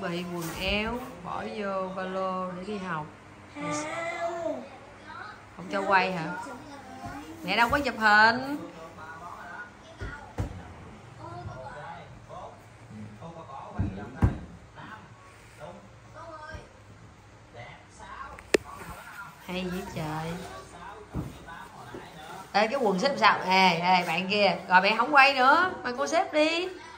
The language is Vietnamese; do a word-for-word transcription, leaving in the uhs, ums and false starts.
chuẩn bị quần áo bỏ vô ba lô để đi học. Không cho quay hả? Mẹ đâu có chụp hình. Hay dữ trời. Ê, cái quần xếp sao? Ê, ê bạn kia, rồi mẹ không quay nữa, mà cô xếp đi.